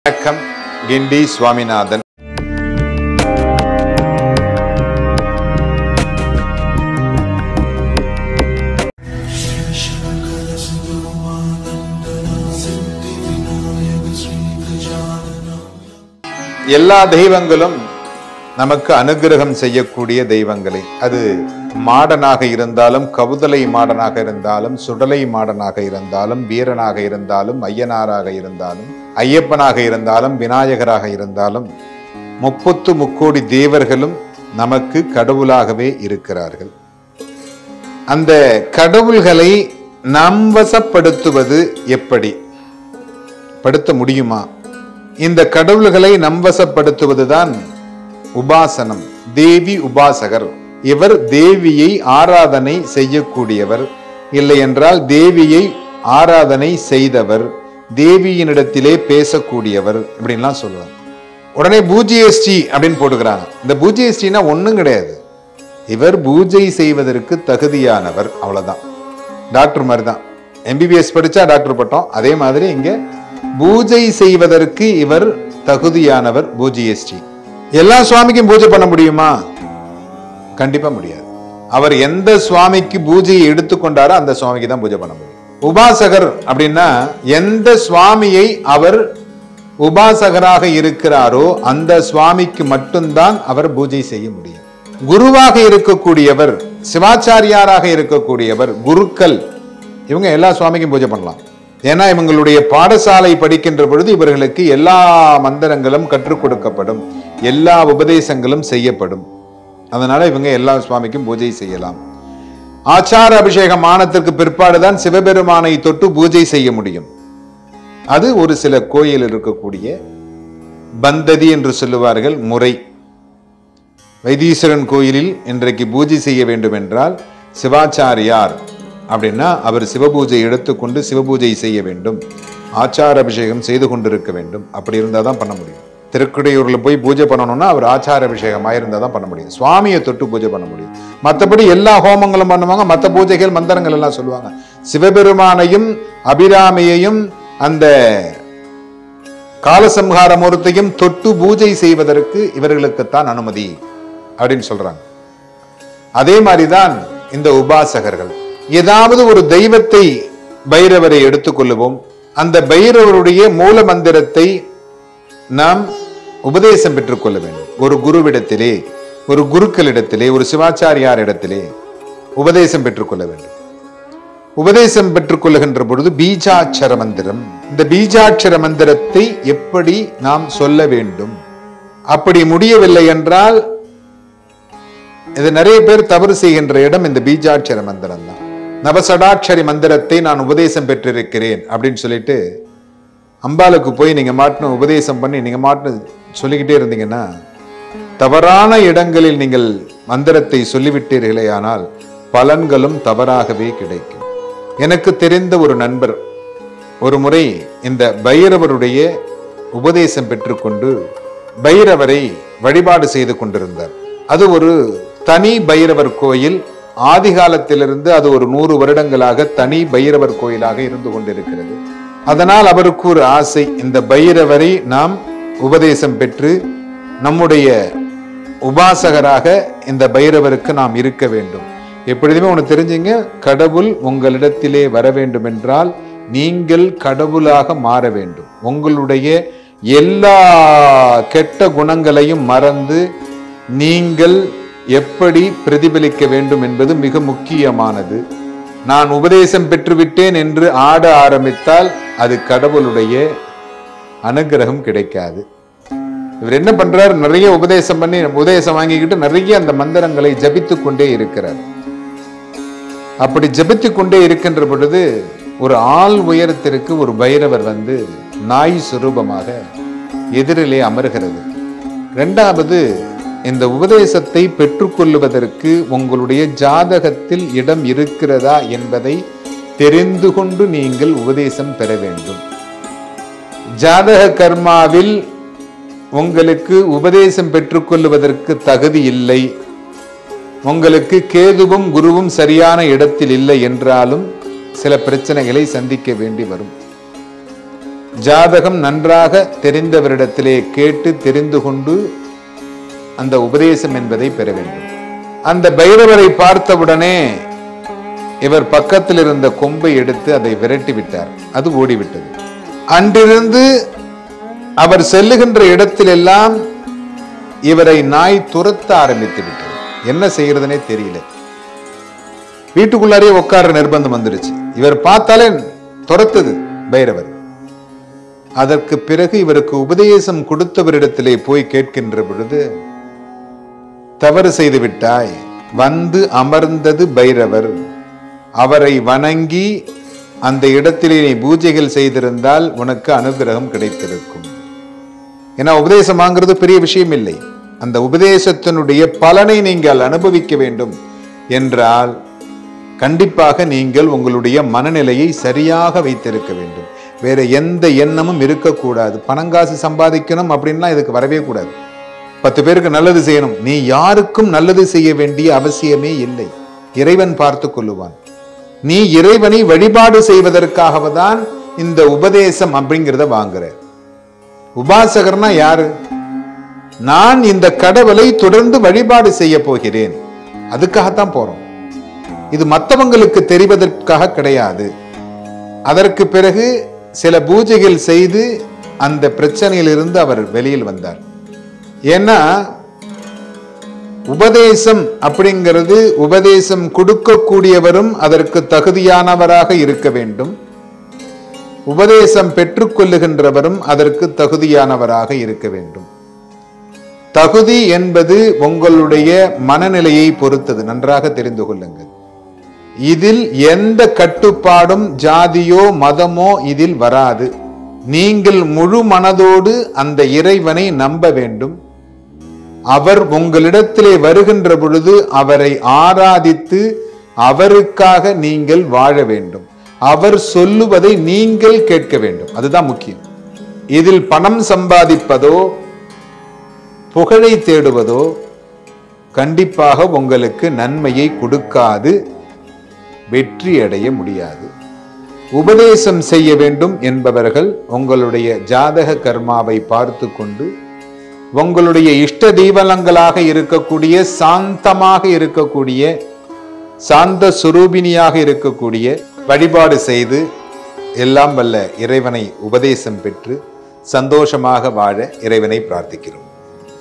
வணக்கம். கிண்டி சுவாமிநாதன். எல்லா தெய்வங்களும் நமக்கு அனுகிரகம் செய்யக்கூடிய தெய்வங்களே. அது மாடனாக இருந்தாலும், கவுதலை மாடனாக இருந்தாலும், சுடலை மாடனாக இருந்தாலும், வீரனாக இருந்தாலும், ஐயனாராக இருந்தாலும், ஐயப்பனாக இருந்தாலும், விநாயகராக இருந்தாலும், 30 தேவர்களும் நமக்கு கடவுளாகவே இருக்கிறார்கள். அந்த கடவுள்களை நாம் வசப்படுத்துவது எப்படி? படுத்த முடியுமா? இந்த கடவுள்களை நம்வசப்படுத்துவதுதான் உபாசனம். தேவி உபாசகர். இவர் தேவியை ஆராதனை செய்யக்கூடியவர், இல்லை என்றால் தேவியை ஆராதனை செய்தவர், தேவியினிடத்திலே பேசக்கூடியவர், இப்படின்லாம் சொல்லுவாங்க. உடனே பூஜ்யஸ்ரீ அப்படின்னு போட்டுக்கிறாங்க. இந்த பூஜ்யஸ்ரீனா ஒன்றும் கிடையாது. இவர் பூஜை செய்வதற்கு தகுதியானவர், அவ்வளவுதான். டாக்டர் மாதிரி தான். MBBS படிச்சா டாக்டர் பட்டம். அதே மாதிரி இங்க பூஜை செய்வதற்கு இவர் தகுதியானவர், பூஜ்யஸ்ரீ. எல்லா சுவாமிக்கும் பூஜை பண்ண முடியுமா? கண்டிப்பா முடியாது. அவர் எந்த சுவாமிக்கு பூஜையை எடுத்துக்கொண்டாரோ அந்த சுவாமிக்கு தான் பூஜை பண்ண முடியும். உபாசகர் அப்படின்னா எந்த சுவாமியை அவர் உபாசகராக இருக்கிறாரோ அந்த சுவாமிக்கு மட்டும்தான் அவர் பூஜை செய்ய முடியும். குருவாக இருக்கக்கூடியவர், சிவாச்சாரியாராக இருக்கக்கூடியவர், குருக்கள், இவங்க எல்லா சுவாமிக்கும் பூஜை பண்ணலாம். ஏன்னா இவங்களுடைய பாடசாலை படிக்கின்ற பொழுது இவர்களுக்கு எல்லா மந்திரங்களும் கற்றுக் கொடுக்கப்படும், எல்லா உபதேசங்களும் செய்யப்படும். அதனால இவங்க எல்லா சுவாமிக்கும் பூஜை செய்யலாம். ஆச்சார அபிஷேகம் ஆனதற்கு பிற்பாடுதான் சிவபெருமானை தொட்டு பூஜை செய்ய முடியும். அது ஒரு சில கோயில் இருக்கக்கூடிய பந்ததி என்று சொல்லுவார்கள் முறை. வைத்தீஸ்வரன் கோயிலில் இன்றைக்கு பூஜை செய்ய வேண்டும் என்றால் சிவாச்சாரியார் அப்படின்னா அவர் சிவபூஜை எடுத்துக்கொண்டு சிவபூஜை செய்ய வேண்டும், ஆச்சார அபிஷேகம் செய்து கொண்டிருக்க வேண்டும். அப்படி இருந்தால் தான் பண்ண முடியும். திருக்குடையூர்ல போய் பூஜை பண்ணணும்னா அவர் ஆச்சார அபிஷேகமாக இருந்தால் தான் பண்ண முடியும். சுவாமியை தொட்டு பூஜை பண்ண முடியும். மற்றபடி எல்லா ஹோமங்களும் பண்ணுவாங்க, மற்ற பூஜைகள் மந்திரங்கள் எல்லாம் சொல்லுவாங்க. சிவபெருமானையும் அபிராமியையும் அந்த காலசம்ஹார மூர்த்தியும் தொட்டு பூஜை செய்வதற்கு இவர்களுக்குத்தான் அனுமதி அப்படின்னு சொல்றாங்க. அதே மாதிரிதான் இந்த உபாசகர்கள். ஏதாவது ஒரு தெய்வத்தை, பைரவரை எடுத்துக்கொள்ளுவோம். அந்த பைரவருடைய மூல மந்திரத்தை நாம் உபதேசம் பெற்றுக் கொள்ள வேண்டும். ஒரு குருவிடத்திலே, ஒரு குருக்களிடத்திலே, ஒரு சிவாச்சாரியார் இடத்திலே உபதேசம் பெற்றுக்கொள்ள வேண்டும். உபதேசம் பெற்றுக் கொள்ளுகின்ற பொழுது பீஜாட்சர மந்திரம், இந்த பீஜாட்சர மந்திரத்தை எப்படி நாம் சொல்ல வேண்டும்? அப்படி முடியவில்லை என்றால், இது நிறைய பேர் தவறு செய்கின்ற இடம் இந்த பீஜாட்சர மந்திரம் தான். நவசடாட்சரி மந்திரத்தை நான் உபதேசம் பெற்றிருக்கிறேன் அப்படின்னு சொல்லிட்டு அம்பாளுக்கு போய் நீங்க மாட்டின உபதேசம் பண்ணி நீங்க மாட்டின சொல்லிக்கிட்டே இருந்தீங்கன்னா, தவறான இடங்களில் நீங்கள் மந்திரத்தை சொல்லிவிட்டீர்களே ஆனால் பலன்களும் தவறாகவே கிடைக்கும். எனக்கு தெரிந்த ஒரு நண்பர் ஒரு முறை இந்த பைரவருடைய உபதேசம் பெற்றுக்கொண்டு பைரவரை வழிபாடு செய்து கொண்டிருந்தார். அது ஒரு தனி பைரவர் கோயில். ஆதி காலத்திலிருந்து அது ஒரு 100 வருடங்களாக தனி பைரவர் கோயிலாக இருந்து கொண்டிருக்கிறது. அதனால் அவருக்கு ஒரு ஆசை, இந்த பைரவரை நாம் உபதேசம் பெற்று நம்முடைய உபாசகராக இந்த பைரவருக்கு நாம் இருக்க வேண்டும். எப்பொழுதுமே ஒன்று தெரிஞ்சுங்க, கடவுள் உங்களிடத்திலே வர வேண்டும் என்றால் நீங்கள் கடவுளாக மாற வேண்டும். உங்களுடைய எல்லா கெட்ட குணங்களையும் மறந்து நீங்கள் எப்படி பிரதிபலிக்க வேண்டும் என்பது மிக முக்கியமானது. நான் உபதேசம் பெற்றுவிட்டேன் என்று ஆட ஆரம்பித்தால் அது கடவுளுடைய அனுகிரகம் கிடைக்காது. இவர் என்ன பண்றார்? நிறைய உபதேசம் பண்ணி உபதேசம் வாங்கிக்கிட்டு நிறைய அந்த மந்திரங்களை ஜபித்து கொண்டே இருக்கிறார். அப்படி ஜபித்து கொண்டே இருக்கின்ற பொழுது ஒரு ஆள் உயரத்திற்கு ஒரு பைரவர் வந்து நாய் சுரூபமாக எதிரிலே அமர்கிறது. இரண்டாவது, இந்த உபதேசத்தை பெற்றுக்கொள்வதற்கு உங்களுடைய ஜாதகத்தில் இடம் இருக்கிறதா என்பதை தெரிந்து கொண்டு நீங்கள் உபதேசம் பெற வேண்டும். ஜாதக கர்மாவில் உங்களுக்கு உபதேசம் பெற்றுக்கொள்வதற்கு தகுதி இல்லை, உங்களுக்கு கேதுவும் குருவும் சரியான இடத்தில் இல்லை என்றாலும் சில பிரச்சனைகளை சந்திக்க வேண்டி வரும். ஜாதகம் நன்றாக தெரிந்தவரிடத்திலே கேட்டு தெரிந்து கொண்டு அந்த உபதேசம் என்பதை பெற வேண்டும். அந்த பைரவரை பார்த்தவுடனே இவர் பக்கத்தில் இருந்த கொம்பை எடுத்து அதை விரட்டி விட்டார். அது ஓடிவிட்டது. அன்றிருந்து அவர் செல்லுகின்ற இடத்திலெல்லாம் இவரை நாய் துரத்த ஆரம்பித்து விட்டது. என்ன செய்யறதுனே தெரியல. வீட்டுக்குள்ளாரே உட்கார நிர்பந்தம் வந்துருச்சு. இவர் பார்த்தாலே துரத்துது பைரவர். அதற்கு பிறகு இவருக்கு உபதேசம் கொடுத்தவரிடத்திலே போய் கேட்கின்ற பொழுது, தவறு செய்து விட்டாய், வந்து அமர்ந்தது பைரவர், அவரை வணங்கி அந்த இடத்திலே நீ பூஜைகள் செய்திருந்தால் உனக்கு அனுகிரகம் கிடைத்திருக்கும். ஏன்னா உபதேசம் வாங்கிறது பெரிய விஷயம் இல்லை. அந்த உபதேசத்தினுடைய பலனை நீங்கள் அனுபவிக்க வேண்டும் என்றால் கண்டிப்பாக நீங்கள் உங்களுடைய மனநிலையை சரியாக வைத்திருக்க வேண்டும். வேற எந்த எண்ணமும் இருக்கக்கூடாது. பணங்காசு சம்பாதிக்கணும் அப்படின்னா இதுக்கு வரவே கூடாது. 10 பேருக்கு நல்லது செய்யணும், நீ யாருக்கும் நல்லது செய்ய வேண்டிய அவசியமே இல்லை. இறைவன் பார்த்து கொள்ளுவான். நீ இறைவனை வழிபாடு செய்வதற்காக தான் இந்த உபதேசம் அப்படிங்கிறத வாங்குற. உபாசகர்னா யாரு? நான் இந்த கடவுளை தொடர்ந்து வழிபாடு செய்ய போகிறேன், அதுக்காகத்தான் போறோம். இது மற்றவங்களுக்கு தெரிவதற்காக கிடையாது. அதற்கு பிறகு சில பூஜைகள் செய்து அந்த பிரச்சனையிலிருந்து அவர் வெளியில் வந்தார். ஏன்னா உபதேசம் அப்படிங்கிறது, உபதேசம் கொடுக்கக்கூடியவரும் அதற்கு தகுதியானவராக இருக்க வேண்டும். உபதேசம் பெற்றுக்கொள்ளுகின்றவரும் அதற்கு தகுதியானவராக இருக்க வேண்டும். தகுதி என்பது உங்களுடைய மனநிலையை பொறுத்தது, நன்றாக தெரிந்து கொள்ளுங்கள். இதில் எந்த கட்டுப்பாடும் ஜாதியோ மதமோ இதில் வராது. நீங்கள் முழு மனதோடு அந்த இறைவனை நம்ப வேண்டும். அவர் உங்களிடத்திலே வருகின்ற பொழுது அவரை ஆராதித்து அவருக்காக நீங்கள் வாழ வேண்டும். அவர் சொல்லுவதை நீங்கள் கேட்க வேண்டும். அதுதான் முக்கியம். இதில் பணம் சம்பாதிப்பதோ புகழை தேடுவதோ கண்டிப்பாக உங்களுக்கு நன்மையை கொடுக்காது, வெற்றி அடைய முடியாது. உபதேசம் செய்ய வேண்டும் என்பவர்கள் உங்களுடைய ஜாதக கர்மாவை பார்த்து கொண்டு உங்களுடைய இஷ்ட தீபலங்களாக இருக்கக்கூடிய, சாந்தமாக இருக்கக்கூடிய, சாந்த சுரூபினியாக இருக்கக்கூடிய வழிபாடு செய்து எல்லாம் வல்ல இறைவனை உபதேசம் பெற்று சந்தோஷமாக வாழ இறைவனை பிரார்த்திக்கிறோம்.